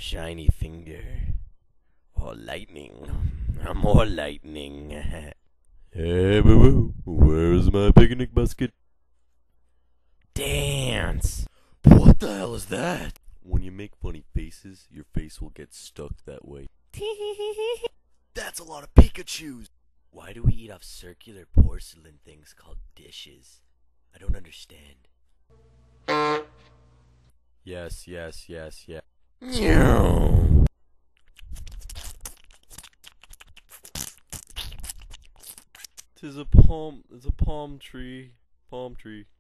shiny finger. Or lightning. More lightning. Hey, boo-boo, where's my picnic basket? Dance! What the hell is that? When you make funny faces, your face will get stuck that way. That's a lot of Pikachus! Why do we eat off circular porcelain things called dishes? I don't understand. Yes. Meow. It's a palm tree. Palm tree.